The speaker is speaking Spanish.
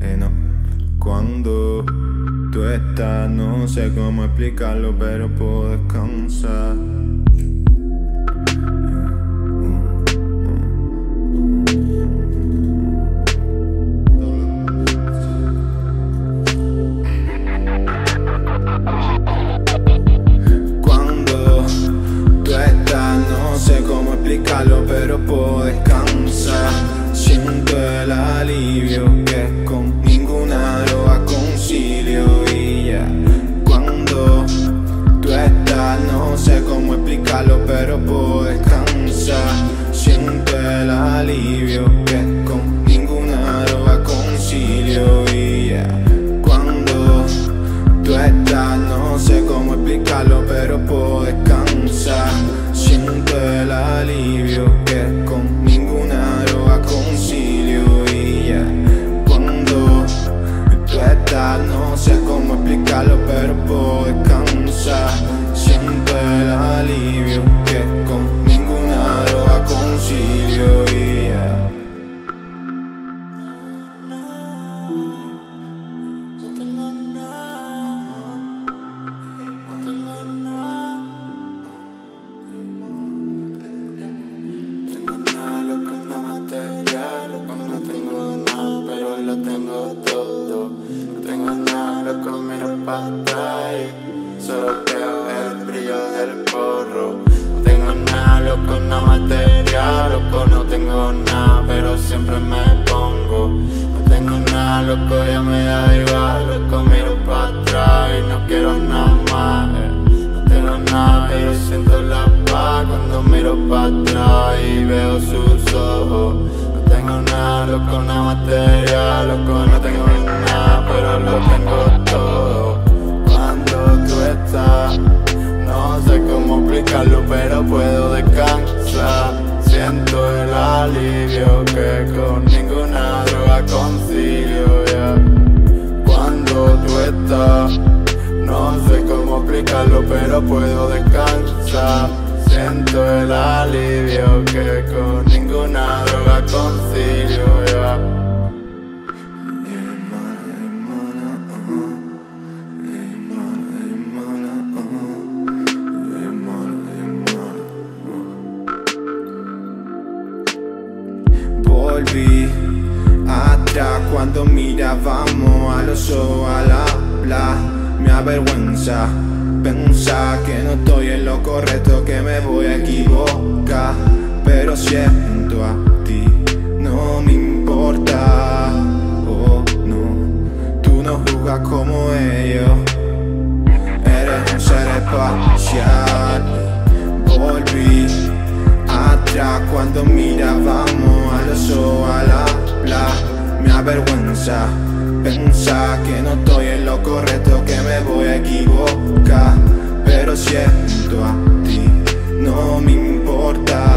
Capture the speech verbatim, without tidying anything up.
eh no. Cuando tú estás, no sé cómo explicarlo, pero puedo descansar. Cuando tú estás, no sé cómo explicarlo, pero puedo descansar. Siento el alivio que con ninguna droga concilio y ya. Cuando tú estás, no sé cómo explicarlo, pero puedo descansar. Siento el alivio que con ninguna droga concilio y ya. Cuando tú estás, no sé cómo explicarlo, pero puedo descansar. Siento el alivio que con ninguna droga concilio y ya. Cuando tú estás, no sé cómo explicarlo, pero puedo descansar. Siento el alivio que con ninguna droga concilio y ya. Lo tengo todo, no tengo nada, loco, miro para atrás, solo veo el brillo del porro. No tengo nada, loco, nada material, loco, no tengo nada, pero siempre me pongo. No tengo nada, loco, ya me da igual, loco, miro para atrás y no quiero nada más. No tengo nada, pero siento la paz cuando miro para atrás y veo sus ojos. No tengo nada, loco, nada material, loco, no tengo nada, pero lo tengo todo. Cuando tú estás, no sé cómo explicarlo, pero puedo descansar. Siento el alivio que con ninguna droga concilio, yeah. Cuando tú estás, no sé cómo explicarlo, pero puedo descansar. Siento el alivio que con ninguna droga concilio, yeah. Volví atrás cuando mirábamos a los ojos al hablar. Me avergüenza pensar que no estoy en lo correcto, que me voy a equivocar, pero siento a ti, no me importa. Oh no, tú no juzgas como ellos, eres un ser espacial. Volví atrás cuando mirábamos a los ojos al hablar. Me avergüenza pensar que no estoy en lo correcto, que me voy a equivocar, pero siento a ti, no me importa.